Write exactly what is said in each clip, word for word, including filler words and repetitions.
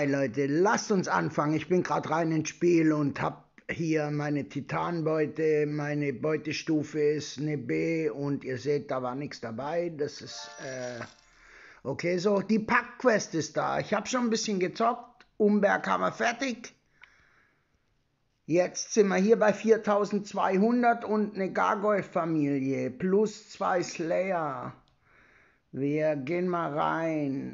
Leute, lasst uns anfangen. Ich bin gerade rein ins Spiel und habe hier meine Titanbeute. Meine Beutestufe ist eine B und ihr seht, da war nichts dabei. Das ist äh, okay so. Die Packquest ist da. Ich habe schon ein bisschen gezockt. Umberg haben wir fertig. Jetzt sind wir hier bei viertausendzweihundert und eine Gargoyle-Familie plus zwei Slayer. Wir gehen mal rein.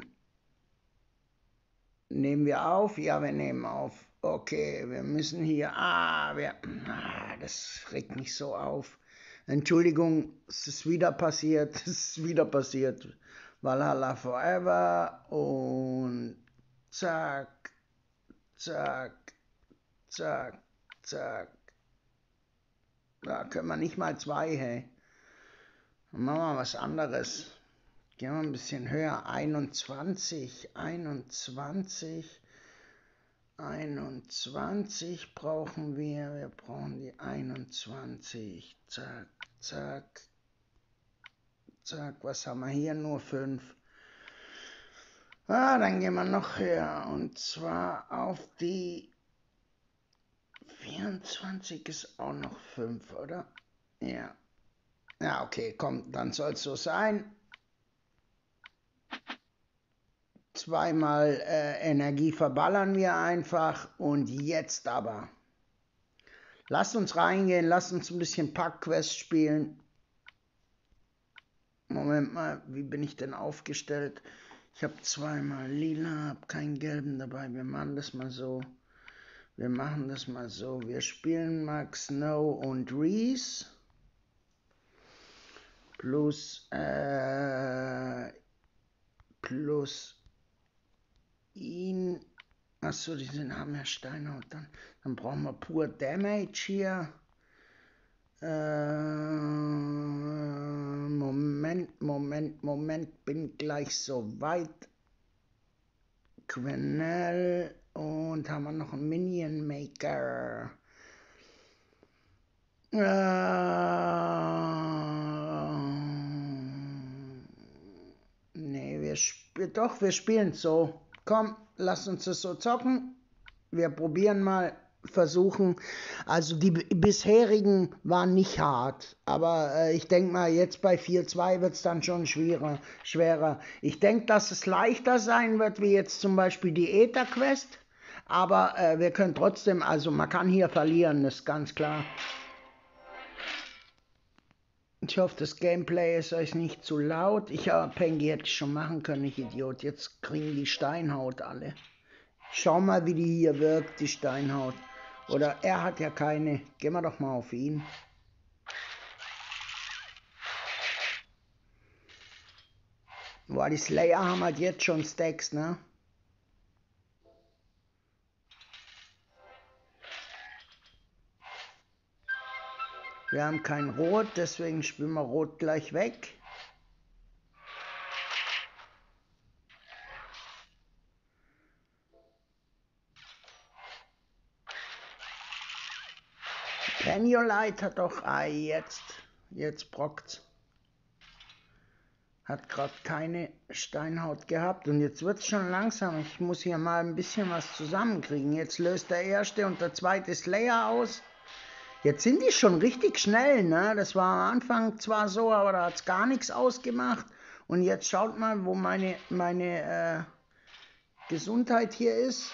Nehmen wir auf? Ja, wir nehmen auf. Okay, wir müssen hier... Ah, wir, ah, das regt mich so auf. Entschuldigung, es ist wieder passiert. Es ist wieder passiert. Valhalla Forever und zack, zack, zack, zack. Da können wir nicht mal zwei, hey. Dann machen wir was anderes. Gehen wir ein bisschen höher. einundzwanzig, einundzwanzig, einundzwanzig brauchen wir. Wir brauchen die einundzwanzig. Zack, zack, zack. Was haben wir hier? Nur fünf. Ah, dann gehen wir noch höher. Und zwar auf die vierundzwanzig ist auch noch fünf, oder? Ja. Ja, okay, komm, dann soll es so sein. Zweimal äh, Energie verballern wir einfach und jetzt aber. Lasst uns reingehen, lasst uns ein bisschen Packquest spielen. Moment mal, wie bin ich denn aufgestellt? Ich habe zweimal lila, habe keinen gelben dabei. Wir machen das mal so. Wir machen das mal so. Wir spielen Max Snow und Reese. Plus, äh, plus ihn. Achso, die sind, haben ja Steinhaut. Dann, dann brauchen wir pur Damage hier. Äh, Moment, Moment, Moment. Bin gleich so weit. Quenelle. Und haben wir noch einen Minion Maker. Äh, nee, wir spielen. Doch, wir spielen so. Komm, lass uns das so zocken. Wir probieren mal, versuchen. Also die bisherigen waren nicht hart. Aber äh, ich denke mal, jetzt bei vier zwei wird es dann schon schwerer. schwerer. Ich denke, dass es leichter sein wird, wie jetzt zum Beispiel die Äther-Quest. Aber äh, wir können trotzdem, also man kann hier verlieren, das ist ganz klar. Ich hoffe, das Gameplay ist euch nicht zu laut. Ich habe Pengi hätte ich schon machen können, ich Idiot. Jetzt kriegen die Steinhaut alle. Schau mal, wie die hier wirkt, die Steinhaut. Oder er hat ja keine. Gehen wir doch mal auf ihn. Boah, die Slayer haben halt jetzt schon Stacks, ne? Wir haben kein Rot, deswegen spielen wir Rot gleich weg. Peniolite hat doch... Ah, jetzt. Jetzt brockt's. Hat gerade keine Steinhaut gehabt und jetzt wird es schon langsam. Ich muss hier mal ein bisschen was zusammenkriegen. Jetzt löst der erste und der zweite Slayer aus. Jetzt sind die schon richtig schnell, ne? Das war am Anfang zwar so, aber da hat es gar nichts ausgemacht. Und jetzt schaut mal, wo meine, meine äh, Gesundheit hier ist.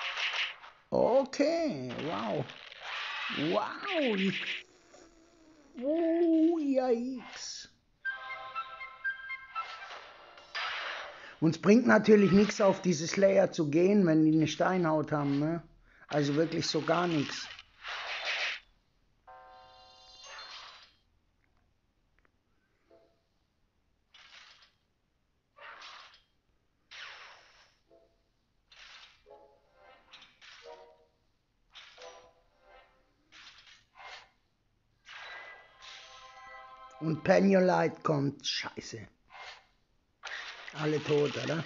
Okay, wow. Wow. Oh, yikes. Uns bringt natürlich nichts, auf diese Slayer zu gehen, wenn die eine Steinhaut haben, ne? Also wirklich so gar nichts. Und Peniolite kommt, scheiße. Alle tot, oder?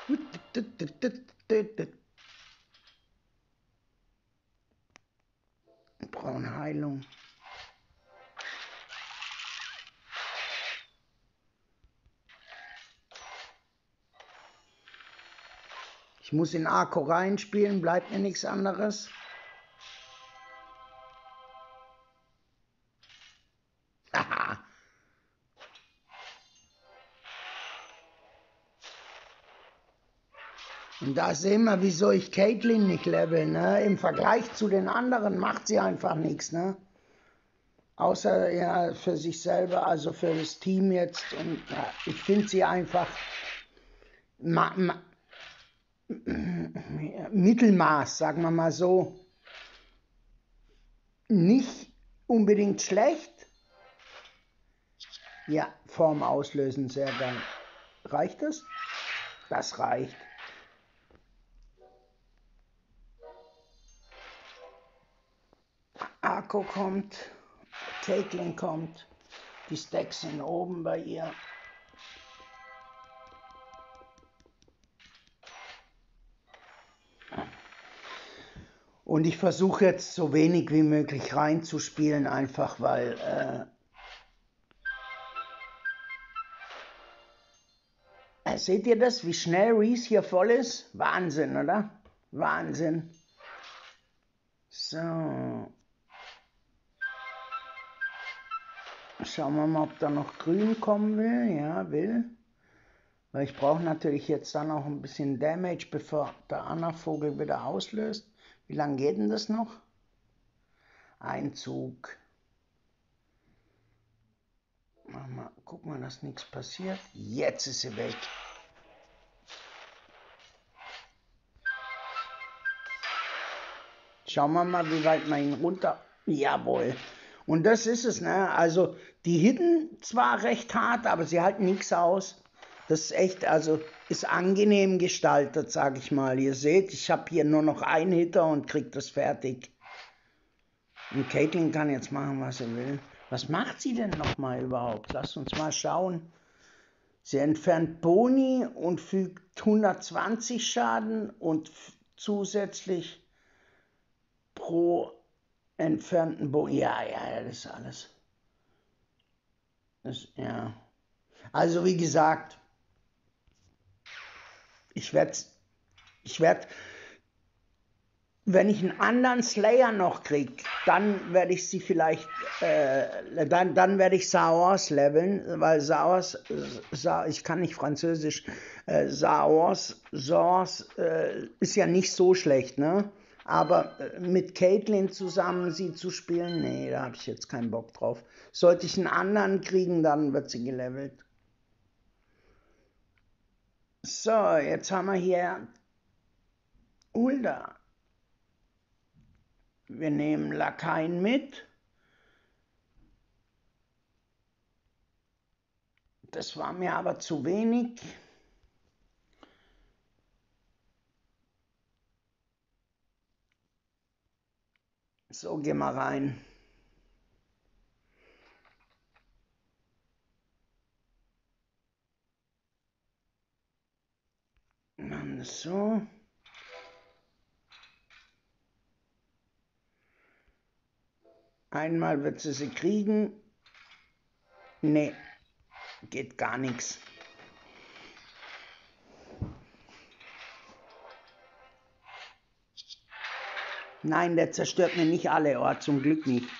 Braune Heilung. Ich muss in Akku reinspielen, bleibt mir nichts anderes. Aha. Und da sehen wir, wieso ich Caitlyn nicht level, ne? Im Vergleich zu den anderen macht sie einfach nichts, ne? Außer ja für sich selber, also für das Team jetzt. Und ja, ich finde sie einfach ma, ma, Mittelmaß, sagen wir mal so. Nicht unbedingt schlecht. Ja, Form auslösen, sehr geil. Reicht das? Das reicht. Akku kommt, Caitlyn kommt, die Stacks sind oben bei ihr. Und ich versuche jetzt so wenig wie möglich reinzuspielen, einfach weil... Äh, seht ihr das, wie schnell Reese hier voll ist? Wahnsinn, oder? Wahnsinn. So. Schauen wir mal, ob da noch grün kommen will. Ja, will. Weil ich brauche natürlich jetzt dann noch ein bisschen Damage, bevor der Anna-Vogel wieder auslöst. Wie lange geht denn das noch? Ein Zug. Mach mal, guck mal, dass nichts passiert. Jetzt ist sie weg. Schauen wir mal, wie weit man ihn runter... Jawohl. Und das ist es, ne? Also, die hitten zwar recht hart, aber sie halten nichts aus. Das ist echt, also, ist angenehm gestaltet, sag ich mal. Ihr seht, ich habe hier nur noch einen Hitter und krieg das fertig. Und Caitlyn kann jetzt machen, was sie will. Was macht sie denn nochmal überhaupt? Lasst uns mal schauen. Sie entfernt Boni und fügt hundertzwanzig Schaden und zusätzlich pro entfernten Boni. Ja, ja, ja, das ist alles. Das, ja. Also wie gesagt, ich werde, ich werde, wenn ich einen anderen Slayer noch kriege, dann werde ich sie vielleicht, äh, dann, dann werde ich Saors leveln, weil Saors, Sa, ich kann nicht Französisch, äh, Saors, Saors äh, ist ja nicht so schlecht, ne? Aber mit Caitlyn zusammen sie zu spielen, nee, da habe ich jetzt keinen Bock drauf. Sollte ich einen anderen kriegen, dann wird sie gelevelt. So, jetzt haben wir hier Ulda. Wir nehmen Lakaien mit. Das war mir aber zu wenig. So, geh mal rein. Machen das so. Einmal wird sie sie kriegen. Nee, geht gar nichts. Nein, der zerstört mir nicht alle, oh, zum Glück nicht.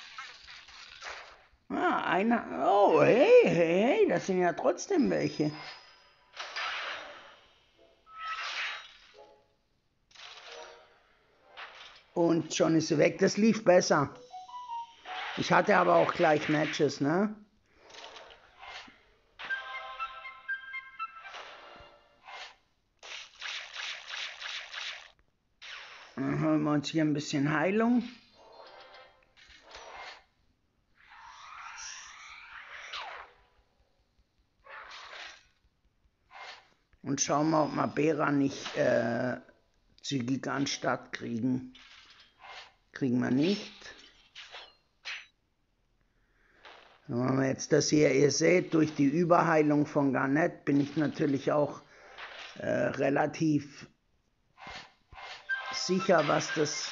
Ah, einer. Oh, hey, hey, hey, das sind ja trotzdem welche. Und schon ist sie weg. Das lief besser. Ich hatte aber auch gleich Matches, ne? Dann holen wir uns hier ein bisschen Heilung. Und schauen wir, ob wir Bera nicht äh, zügig an Start kriegen. Kriegen wir nicht. Dann machen wir jetzt das hier. Ihr seht, durch die Überheilung von Garnet bin ich natürlich auch äh, relativ sicher, was das,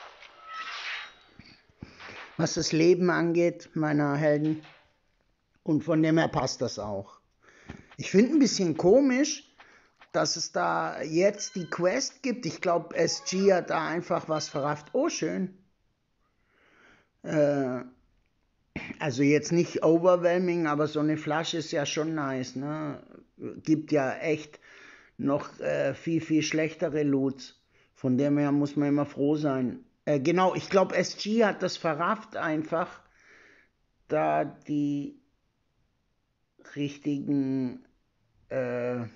was das Leben angeht, meiner Helden. Und von dem her passt das auch. Ich finde ein bisschen komisch, dass es da jetzt die Quest gibt. Ich glaube, S G hat da einfach was verrafft. Oh, schön. Äh, also jetzt nicht overwhelming, aber so eine Flasche ist ja schon nice. Ne? Gibt ja echt noch äh, viel, viel schlechtere Loots. Von dem her muss man immer froh sein. Äh, genau, ich glaube, S G hat das verrafft einfach, da die richtigen äh,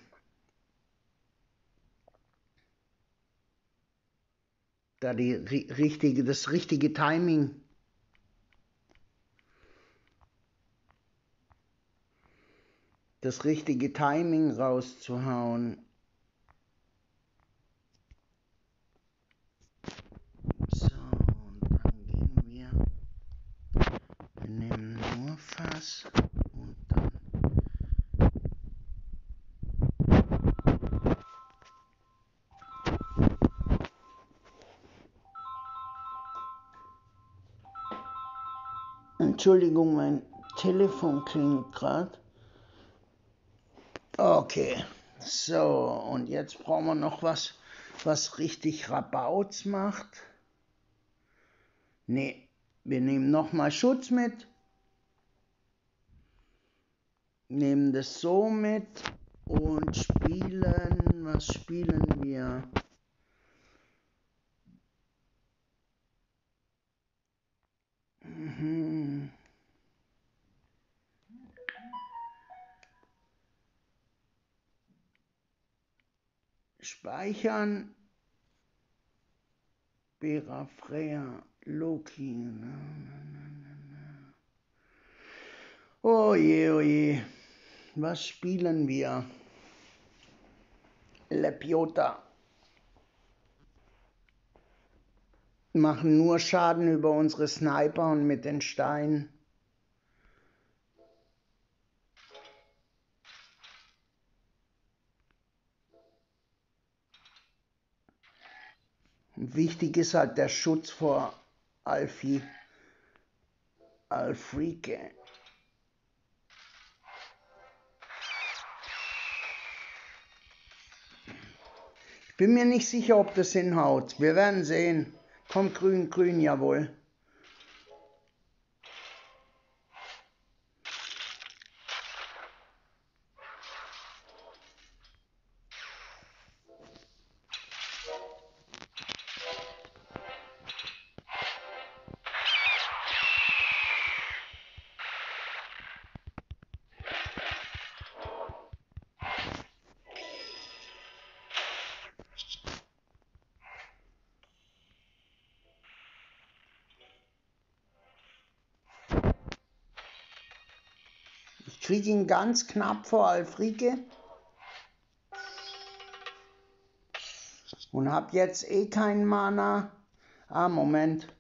da die richtige, das richtige Timing das richtige Timing rauszuhauen. So, und dann gehen wir, wir nehmen nur Fass und dann Entschuldigung, mein Telefon klingelt gerade. Okay, so, und jetzt brauchen wir noch was, was richtig Rabauts macht. Ne, wir nehmen nochmal Schutz mit. Nehmen das so mit und spielen, was spielen wir? Mhm. Speichern, Bera, Freya, Loki. Oh je, oh je. Was spielen wir? Lepiota. Machen nur Schaden über unsere Sniper und mit den Steinen. Wichtig ist halt der Schutz vor Alfie, Alfrike. Ich bin mir nicht sicher, ob das hinhaut. Wir werden sehen. Komm, grün, grün, jawohl. Ich kriege ihn ganz knapp vor Alfrike. Und habe jetzt eh keinen Mana. Ah, Moment.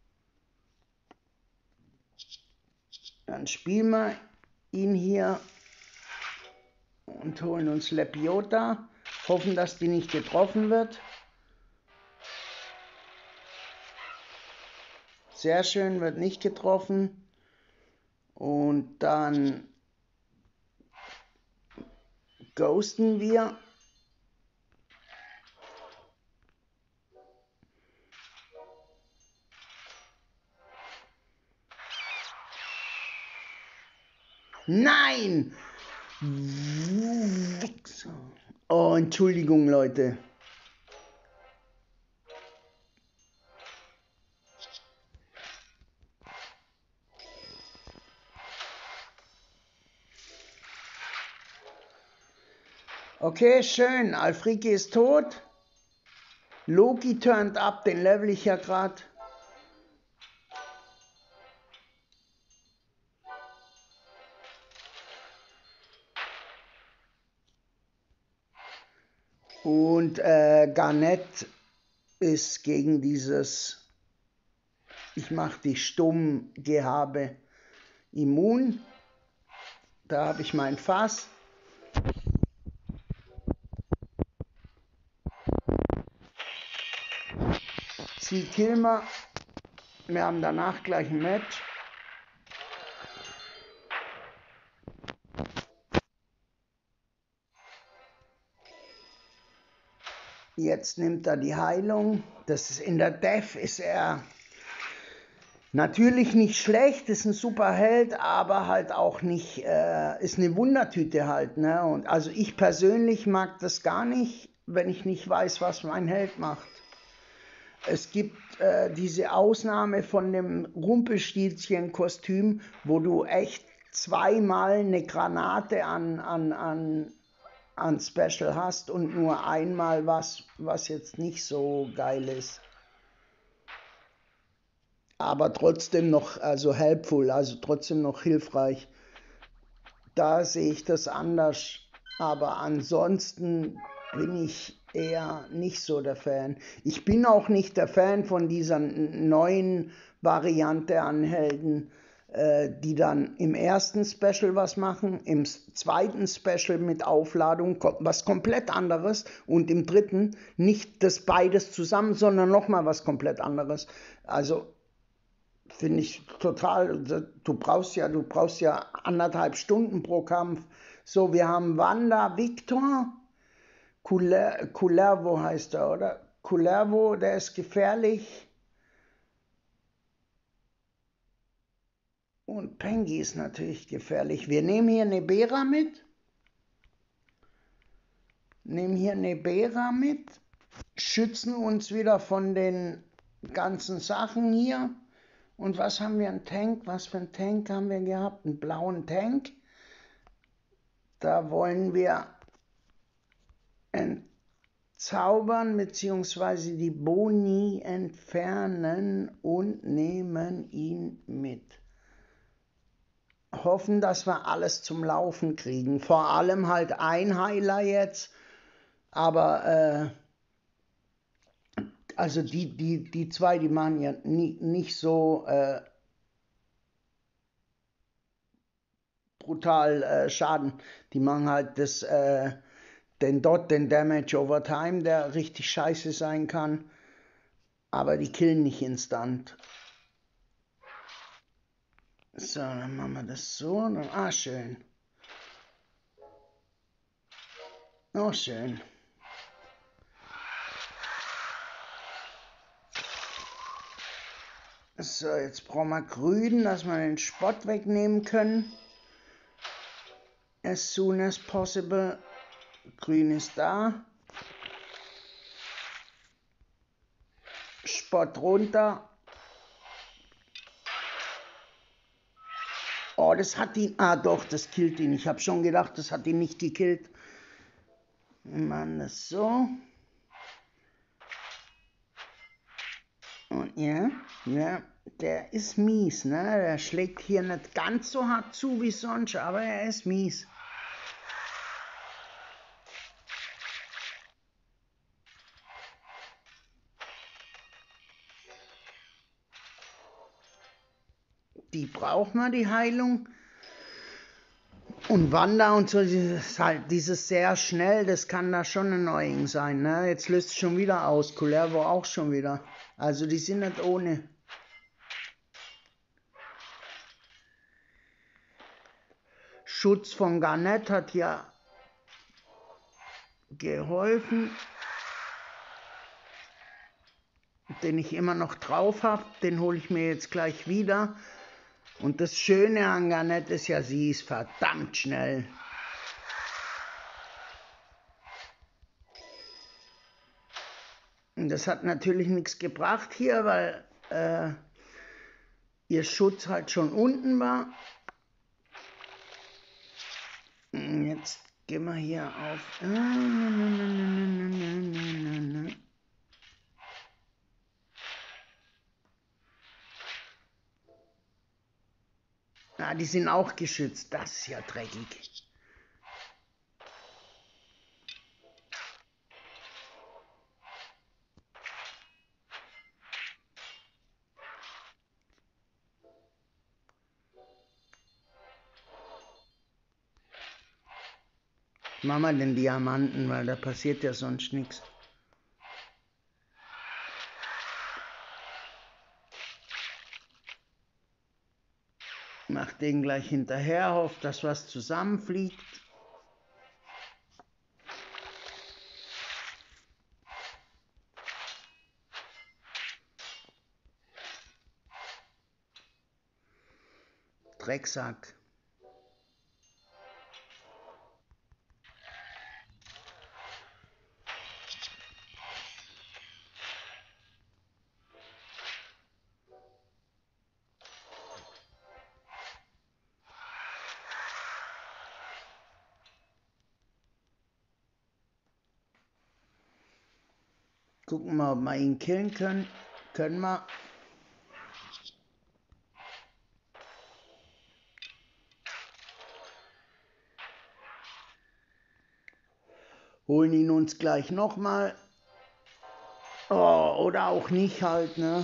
Dann spielen wir ihn hier und holen uns Lepiota. Hoffen, dass die nicht getroffen wird. Sehr schön, wird nicht getroffen. Und dann ghosten wir. Nein! Oh, Entschuldigung, Leute. Okay, schön. Alfrike ist tot. Loki turned up, den level ich ja gerade. Und äh, Garnett ist gegen dieses, ich mache dich stumm, Gehabe immun. Da habe ich mein Fass. sie killen wir. Wir haben danach gleich ein Match. Jetzt nimmt er die Heilung. Das ist in der Death ist er natürlich nicht schlecht, ist ein super Held, aber halt auch nicht, äh, ist eine Wundertüte halt. Ne? Und also ich persönlich mag das gar nicht, wenn ich nicht weiß, was mein Held macht. Es gibt äh, diese Ausnahme von dem Rumpelstilzchen-Kostüm, wo du echt zweimal eine Granate an, an, an, an Special hast und nur einmal was, was jetzt nicht so geil ist. Aber trotzdem noch, also helpful, also trotzdem noch hilfreich. Da sehe ich das anders. Aber ansonsten bin ich eher nicht so der Fan. Ich bin auch nicht der Fan von dieser neuen Variante an Helden, äh, die dann im ersten Special was machen, im zweiten Special mit Aufladung was komplett anderes und im dritten nicht das beides zusammen, sondern nochmal was komplett anderes. Also finde ich total, du brauchst ja, du brauchst ja anderthalb Stunden pro Kampf. So, wir haben Wanda Victor, Kullervo heißt er, oder? Kullervo, der ist gefährlich. Und Pengi ist natürlich gefährlich. Wir nehmen hier Nebera mit. Nehmen hier Nebera mit. Schützen uns wieder von den ganzen Sachen hier. Und was haben wir? Ein Tank? Was für ein Tank haben wir gehabt? Einen blauen Tank. Da wollen wir entzaubern bzw. die Boni entfernen und nehmen ihn mit. Hoffen, dass wir alles zum Laufen kriegen. Vor allem halt ein Heiler jetzt. Aber äh, also die, die, die zwei, die machen ja nie, nicht so äh, brutal äh, Schaden. Die machen halt das, äh, den Dot, den Damage over Time, der richtig scheiße sein kann. Aber die killen nicht instant. So, dann machen wir das so. Dann, ah, schön. Oh, schön. So, jetzt brauchen wir Grün, dass wir den Spott wegnehmen können. As soon as possible. Grün ist da. Spott runter. Oh, das hat ihn. Ah, doch, das killt ihn. Ich habe schon gedacht, das hat ihn nicht gekillt. Wir machen das so. Und ja, ja, der ist mies, ne? Der schlägt hier nicht ganz so hart zu wie sonst, aber er ist mies. Die braucht man, die Heilung. Und Wanda und so, dieses, halt, dieses sehr schnell, das kann da schon annoying sein. Ne? Jetzt löst es schon wieder aus, Kullervo auch schon wieder. Also die sind nicht ohne. Schutz von Garnet hat ja geholfen. Den ich immer noch drauf habe, den hole ich mir jetzt gleich wieder. Und das Schöne an Garnet ist ja, sie ist verdammt schnell. Und das hat natürlich nichts gebracht hier, weil äh, ihr Schutz halt schon unten war. Und jetzt gehen wir hier auf. Ah, die sind auch geschützt. Das ist ja dreckig. Machen wir den Diamanten, weil da passiert ja sonst nichts. Mach den gleich hinterher, hofft, dass was zusammenfliegt. Drecksack. Gucken wir, ob wir ihn killen können. Können wir. Holen ihn uns gleich nochmal. Oh, oder auch nicht halt, ne?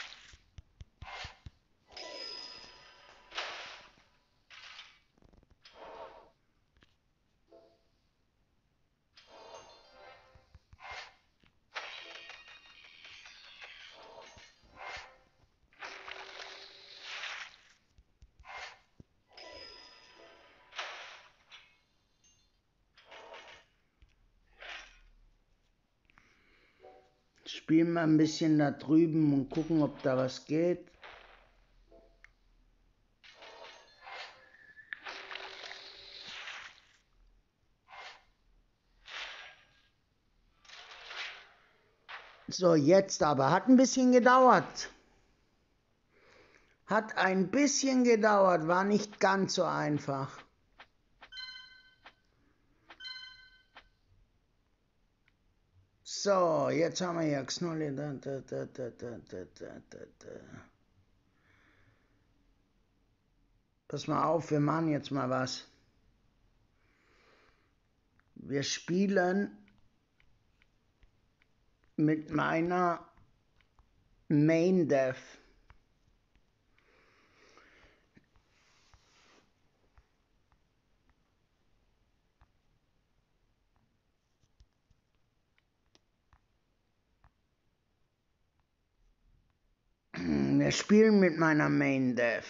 Spielen wir ein bisschen da drüben und gucken, ob da was geht. So, jetzt aber. Hat ein bisschen gedauert. Hat ein bisschen gedauert, war nicht ganz so einfach. So, jetzt haben wir hier Xnolli. Da, da, da, da, da, da, da, da. Pass mal auf, wir machen jetzt mal was. Wir spielen mit meiner Main Dev. Wir spielen mit meiner Main Dev.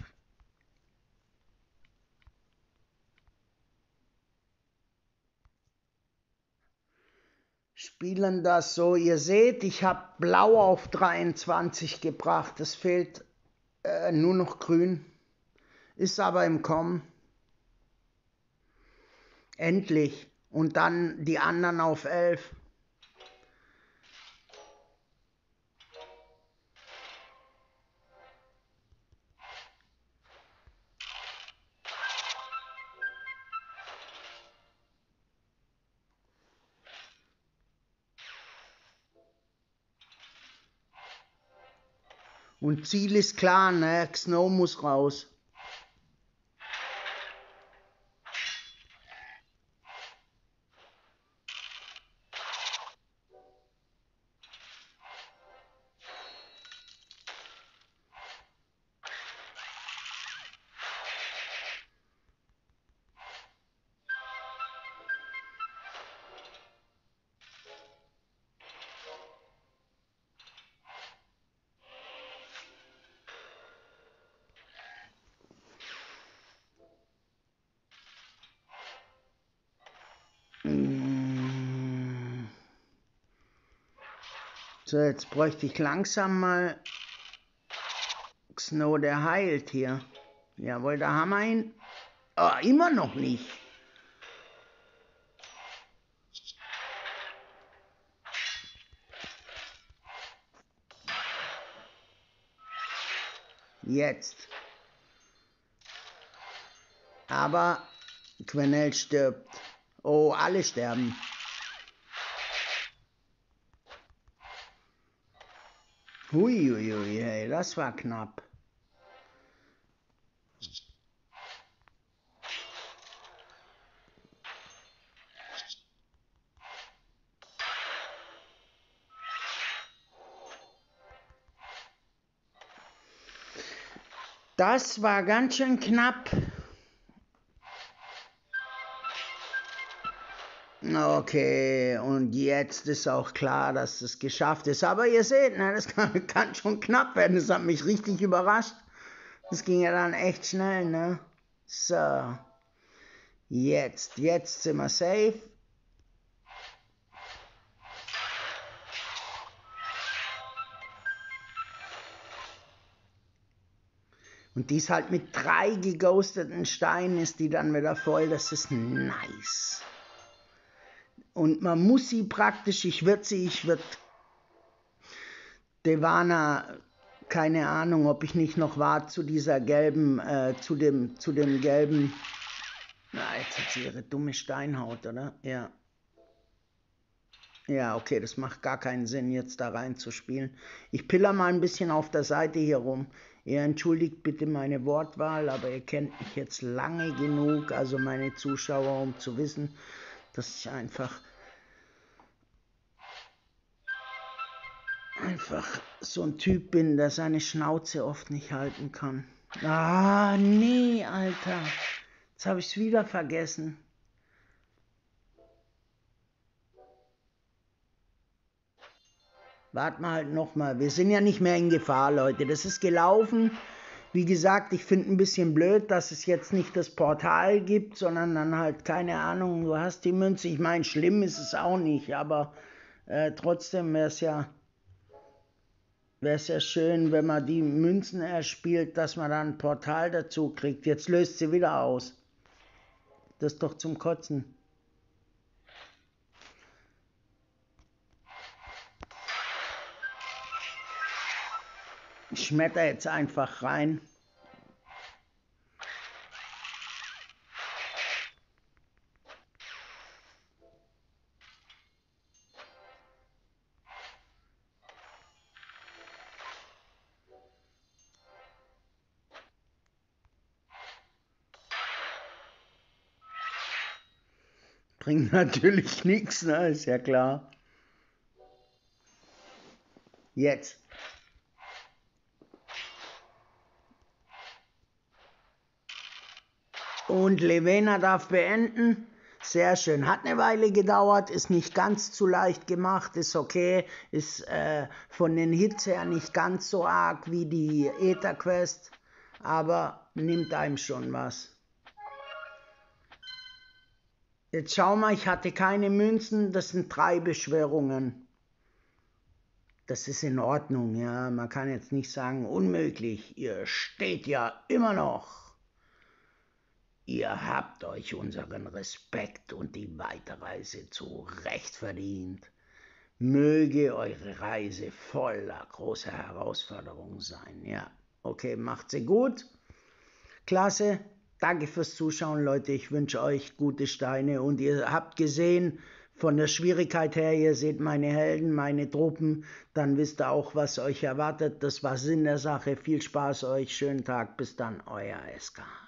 Spielen das so, ihr seht, ich habe Blau auf dreiundzwanzig gebracht, es fehlt äh, nur noch Grün, ist aber im Kommen. Endlich. Und dann die anderen auf elf. Und Ziel ist klar, ne? Snow muss raus. So, jetzt bräuchte ich langsam mal Snow, der heilt hier. Jawohl, da haben wir ihn. Oh, immer noch nicht. Jetzt. Aber Quenelle stirbt. Oh, alle sterben. Huiuiui, hey, das war knapp. Das war ganz schön knapp. Okay, und jetzt ist auch klar, dass es geschafft ist. Aber ihr seht, ne, das kann, kann schon knapp werden. Das hat mich richtig überrascht, Das ging ja dann echt schnell, ne? So. Jetzt, jetzt sind wir safe. Und die ist halt mit drei geghosteten Steinen, ist die dann wieder voll. Das ist nice. Und man muss sie praktisch, ich würde sie, ich würde Devana, keine Ahnung, ob ich nicht noch war zu dieser gelben, äh, zu dem, zu dem gelben, na, jetzt hat sie ihre dumme Steinhaut, oder? Ja. Ja, okay, das macht gar keinen Sinn, jetzt da rein zu spielen. Ich piller mal ein bisschen auf der Seite hier rum. Ihr entschuldigt bitte meine Wortwahl, aber ihr kennt mich jetzt lange genug, also meine Zuschauer, um zu wissen, dass ich einfach, einfach so ein Typ bin, der seine Schnauze oft nicht halten kann. Ah, nee, Alter. Jetzt habe ich es wieder vergessen. Warten wir halt nochmal. Wir sind ja nicht mehr in Gefahr, Leute. Das ist gelaufen. Wie gesagt, ich finde ein bisschen blöd, dass es jetzt nicht das Portal gibt, sondern dann halt, keine Ahnung, du hast die Münze. Ich meine, schlimm ist es auch nicht, aber äh, trotzdem wäre es ja, wär's ja schön, wenn man die Münzen erspielt, dass man dann ein Portal dazu kriegt. Jetzt löst sie wieder aus. Das ist doch zum Kotzen. Ich schmetter jetzt einfach rein. Bringt natürlich nichts, ne? Ist ja klar. Jetzt. Und Levena darf beenden. Sehr schön. Hat eine Weile gedauert, ist nicht ganz zu leicht gemacht, ist okay. Ist äh, von den Hits her nicht ganz so arg wie die Ether-Quest, aber nimmt einem schon was. Jetzt schau mal, ich hatte keine Münzen, das sind drei Beschwörungen. Das ist in Ordnung, ja. Man kann jetzt nicht sagen, unmöglich. Ihr steht ja immer noch. Ihr habt euch unseren Respekt und die Weiterreise zu Recht verdient. Möge eure Reise voller großer Herausforderungen sein. Ja, okay, macht sie gut. Klasse. Danke fürs Zuschauen, Leute. Ich wünsche euch gute Steine. Und ihr habt gesehen, von der Schwierigkeit her, ihr seht meine Helden, meine Truppen, dann wisst ihr auch, was euch erwartet. Das war Sinn der Sache. Viel Spaß euch. Schönen Tag. Bis dann, euer S K.